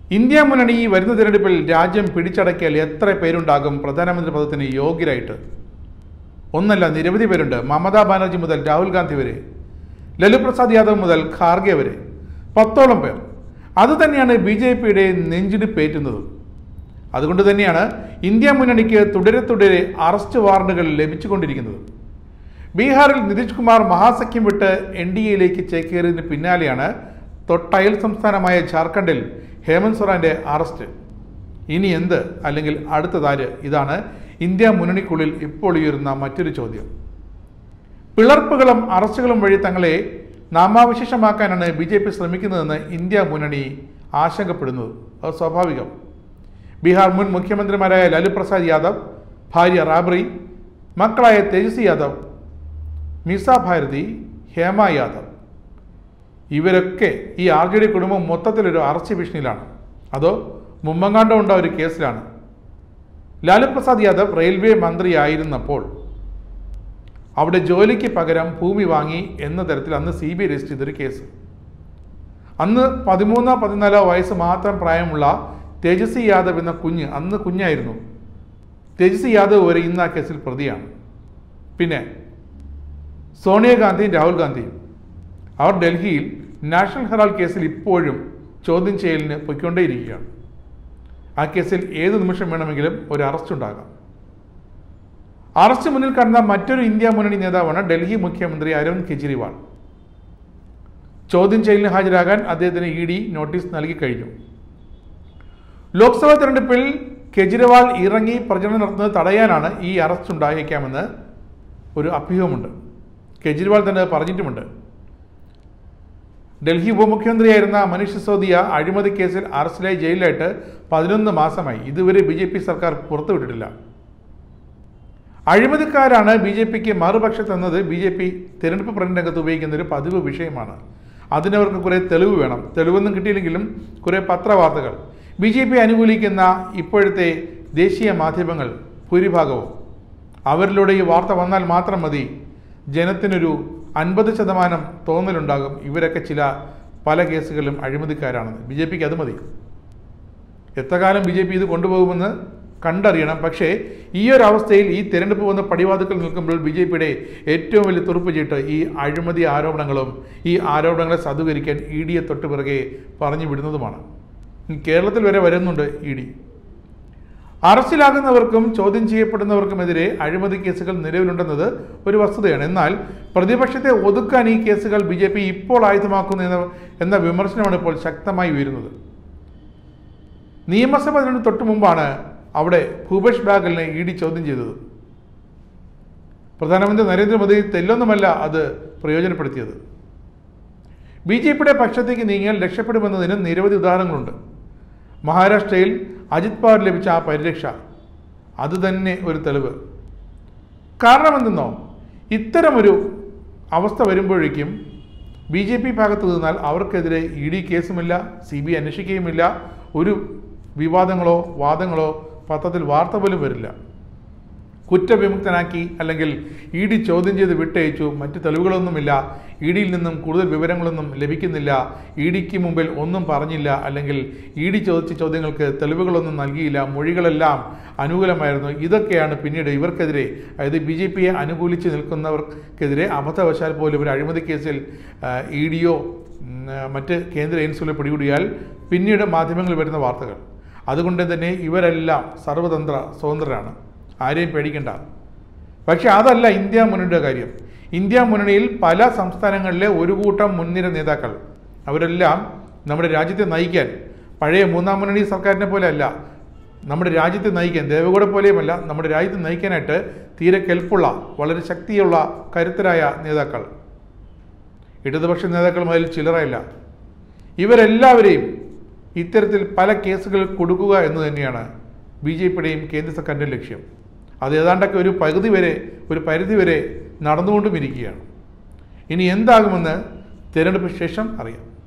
India മുന്നണി വരുന്ന തിരഞ്ഞെടുപ്പിൽ രാജ്യം പിടിച്ചടക്കിയാൽ എത്ര പേരുണ്ടാകും പ്രധാനമന്ത്രി പദത്തിന് യോഗ്യരായിട്ട്? ഒന്നല്ല, നിരവധി പേരുണ്ട്. മമതാ ബാനർജി മുതൽ രാഹുൽ ഗാന്ധി വരെ, ലലു പ്രസാദ് യാദവ് മുതൽ ഖാർഗെ വരെ 10ഓളം പേർ. അതുതന്നെയാണ് BJPയുടെ നെഞ്ചിടിപ്പേറ്റുന്നതും. അതുകൊണ്ട് തന്നെയാണ് ഇന്ത്യ മുന്നണിക്ക് തുടരെ അറസ്റ്റ് വാറണ്ടുകൾ ലഭിച്ചുകൊണ്ടിരിക്കുന്നത്. ബീഹാറിൽ നിതീഷ് കുമാർ മഹാസഖ്യം വിട്ട് NDAയിലേക്ക് ചേക്കേറിയതിന് പിന്നാലെയാണ് തൊട്ടയൽ സംസ്ഥാനമായ ജാർഖണ്ഡിൽ ഹേമന്ത് സോറന്റെ അറസ്റ്റ്. ഇനി എന്ത്, അല്ലെങ്കിൽ അടുത്തതാര്? ഇതാണ് ഇന്ത്യ മുന്നണിക്കുള്ളിൽ ഇപ്പോൾ ഉയരുന്ന മറ്റൊരു ചോദ്യം. പിളർപ്പുകളും അറസ്റ്റുകളും വഴി തങ്ങളെ നാമാവശേഷമാക്കാനാണ് BJP ശ്രമിക്കുന്നതെന്ന് ഇന്ത്യ മുന്നണി ആശങ്കപ്പെടുന്നത്. അത് സ്വാഭാവികം. ബീഹാർ മുൻ മുഖ്യമന്ത്രിമാരായ ലലു പ്രസാദ് യാദവ്, ഭാര്യ റാബ്രി, മക്കളായ തേജസ്വി യാദവ്, മിസ ഭാരതി, ഹേമ യാദവ്, ഇവരൊക്കെ ഈ RJD കുടുംബം മൊത്തത്തിലൊരു അറസ്റ്റ് ഭീഷണിയിലാണ്. അതോ മുമ്പങ്ങാണ്ടോ ഉണ്ട ഒരു കേസിലാണ്. ലാലു പ്രസാദ് യാദവ് റെയിൽവേ മന്ത്രിയായിരുന്നപ്പോൾ അവിടെ ജോലിക്ക് പകരം ഭൂമി വാങ്ങി എന്ന തരത്തിൽ അന്ന് CBI രജിസ്റ്റർ ചെയ്തൊരു കേസ്. അന്ന് 13-14 വയസ്സ് മാത്രം പ്രായമുള്ള തേജസ്വി യാദവ് എന്ന കുഞ്ഞ്, അന്ന് കുഞ്ഞായിരുന്നു, തേജസ്വി യാദവ് വരെ ഇന്ന് ആ കേസിൽ പ്രതിയാണ്. പിന്നെ സോണിയാഗാന്ധിയും രാഹുൽ ഗാന്ധിയും അവർ ഡൽഹിയിൽ നാഷണൽ ഹെറാൾഡ് കേസിൽ ഇപ്പോഴും ചോദ്യം ചെയ്യലിന് പൊയ്ക്കൊണ്ടേയിരിക്കുകയാണ്. ആ കേസിൽ ഏത് നിമിഷം വേണമെങ്കിലും ഒരു അറസ്റ്റ് ഉണ്ടാകാം. അറസ്റ്റ് മുന്നിൽ കണ്ട മറ്റൊരു ഇന്ത്യ മുന്നണി നേതാവാണ് ഡൽഹി മുഖ്യമന്ത്രി അരവിന്ദ് കെജ്രിവാൾ. ചോദ്യം ചെയ്യലിന് ഹാജരാകാൻ അദ്ദേഹത്തിന് ED നോട്ടീസ് നൽകി കഴിഞ്ഞു. ലോക്സഭാ തെരഞ്ഞെടുപ്പിൽ കെജ്രിവാൾ ഇറങ്ങി പ്രചരണം നടത്തുന്നത് തടയാനാണ് ഈ അറസ്റ്റ് ഉണ്ടായേക്കാമെന്ന് ഒരു അഭ്യൂഹമുണ്ട്. കെജ്രിവാൾ തന്നെ പറഞ്ഞിട്ടുമുണ്ട്. ഡൽഹി ഉപമുഖ്യമന്ത്രിയായിരുന്ന മനീഷ് സിസോദിയ അഴിമതി കേസിൽ അറസ്റ്റിലായി ജയിലിലായിട്ട് 11 മാസമായി. ഇതുവരെ BJP സർക്കാർ പുറത്തുവിട്ടിട്ടില്ല. അഴിമതിക്കാരാണ് BJPക്ക് മറുപക്ഷത്തെന്നത് BJP തിരഞ്ഞെടുപ്പ് പ്രചരണ രംഗത്ത് ഉപയോഗിക്കുന്ന ഒരു പതിവ് വിഷയമാണ്. അതിനവർക്ക് കുറേ തെളിവ് വേണം. തെളിവൊന്നും കിട്ടിയില്ലെങ്കിലും കുറേ പത്രവാർത്തകൾ. BJP അനുകൂലിക്കുന്ന ഇപ്പോഴത്തെ ദേശീയ മാധ്യമങ്ങൾ ഭൂരിഭാഗവും അവരിലൂടെ ഈ വാർത്ത വന്നാൽ മാത്രം മതി ജനത്തിനൊരു 50% തോന്നലുണ്ടാകും ഇവരൊക്കെ പല കേസുകളിലും അഴിമതിക്കാരാണെന്ന്. BJPക്ക് അത് മതി. എത്രകാലം BJP ഇത് കൊണ്ടുപോകുമെന്ന് കണ്ടറിയണം. പക്ഷേ ഈ ഒരു അവസ്ഥയിൽ ഈ തിരഞ്ഞെടുപ്പ് വന്ന പടിവാതിക്കൽ നിൽക്കുമ്പോൾ BJPയുടെ ഏറ്റവും വലിയ തുറുപ്പ് ചീട്ട് ഈ അഴിമതി ആരോപണങ്ങളും ഈ ആരോപണങ്ങളെ സാധൂകരിക്കാൻ EDയെ തൊട്ട് പിറകെ പറഞ്ഞു വിടുന്നതുമാണ്. കേരളത്തിൽ വരെ വരുന്നുണ്ട് ED. അറസ്റ്റിലാകുന്നവർക്കും ചോദ്യം ചെയ്യപ്പെടുന്നവർക്കുമെതിരെ അഴിമതി കേസുകൾ നിലവിലുണ്ടെന്നത് ഒരു വസ്തുതയാണ്. എന്നാൽ പ്രതിപക്ഷത്തെ ഒതുക്കാൻ ഈ കേസുകൾ BJP ഇപ്പോൾ ആയുധമാക്കുന്നു എന്ന വിമർശനമാണ് ഇപ്പോൾ ശക്തമായി ഉയരുന്നത്. നിയമസഭാ തെരഞ്ഞെടുപ്പ് തൊട്ടു മുമ്പാണ് അവിടെ ഭൂപേഷ് ബാഗലിനെ ED ചോദ്യം ചെയ്തത്. പ്രധാനമന്ത്രി നരേന്ദ്രമോദി തെല്ലൊന്നുമല്ല അത് പ്രയോജനപ്പെടുത്തിയത്. BJPയുടെ പക്ഷത്തേക്ക് നീങ്ങിയാൽ രക്ഷപ്പെടുമെന്നതിന് നിരവധി ഉദാഹരണങ്ങളുണ്ട്. മഹാരാഷ്ട്രയിൽ അജിത് പവാർ ലഭിച്ച ആ പരിരക്ഷ അത് തന്നെ ഒരു തെളിവ്. കാരണം എന്തെന്നോ, ഇത്തരമൊരു അവസ്ഥ വരുമ്പോഴേക്കും BJP ഭാഗത്ത് നിന്നാൽ അവർക്കെതിരെ ED കേസുമില്ല, CBI അന്വേഷിക്കുകയുമില്ല, ഒരു വിവാദങ്ങളോ വാദങ്ങളോ പത്രത്തിൽ വാർത്ത പോലും വരില്ല. കുറ്റവിമുക്തനാക്കി അല്ലെങ്കിൽ ED ചോദ്യം ചെയ്ത് വിട്ടയച്ചു, മറ്റ് തെളിവുകളൊന്നുമില്ല, EDയിൽ നിന്നും കൂടുതൽ വിവരങ്ങളൊന്നും ലഭിക്കുന്നില്ല, EDക്ക് മുമ്പിൽ ഒന്നും പറഞ്ഞില്ല, അല്ലെങ്കിൽ ED ചോദിച്ച ചോദ്യങ്ങൾക്ക് തെളിവുകളൊന്നും നൽകിയില്ല, മൊഴികളെല്ലാം അനുകൂലമായിരുന്നു. ഇതൊക്കെയാണ് പിന്നീട് ഇവർക്കെതിരെ, അതായത് BJPയെ അനുകൂലിച്ച് നിൽക്കുന്നവർക്കെതിരെ അബദ്ധവശാൽ പോലും ഒരു അഴിമതി കേസിൽ EDയോ മറ്റ് കേന്ദ്ര ഏജൻസികളെ പിടികൂടിയാൽ പിന്നീട് മാധ്യമങ്ങളിൽ വരുന്ന വാർത്തകൾ. അതുകൊണ്ട് തന്നെ ഇവരെല്ലാം സർവതന്ത്ര സ്വതന്ത്രരാണ്, ആരെയും പേടിക്കണ്ട. പക്ഷെ അതല്ല ഇന്ത്യ മുന്നണിയുടെ കാര്യം. ഇന്ത്യ മുന്നണിയിൽ പല സംസ്ഥാനങ്ങളിലെ ഒരു കൂട്ടം മുൻനിര നേതാക്കൾ, അവരെല്ലാം നമ്മുടെ രാജ്യത്തെ നയിക്കാൻ, പഴയ 3ാം മുന്നണി സർക്കാരിനെ പോലെ അല്ല, നമ്മുടെ രാജ്യത്തെ നയിക്കാൻ, ദേവഗൗഡ പോലെയുമല്ല, നമ്മുടെ രാജ്യത്തെ നയിക്കാനായിട്ട് തീരെ കെൽപ്പുള്ള, വളരെ ശക്തിയുള്ള, കരുത്തരായ നേതാക്കൾ, ഇടതുപക്ഷ നേതാക്കൾ മുതൽ ചില്ലറയില്ല, ഇവരെല്ലാവരെയും ഇത്തരത്തിൽ പല കേസുകളിൽ കൊടുക്കുക എന്ന് തന്നെയാണ് BJPയുടെയും കേന്ദ്ര സർക്കാരിൻ്റെ ലക്ഷ്യം. അത് ഏതാണ്ടൊക്കെ ഒരു പരിധി വരെ നടന്നുകൊണ്ടും ഇരിക്കുകയാണ്. ഇനി എന്താകുമെന്ന് തിരഞ്ഞെടുപ്പ് ശേഷം അറിയാം.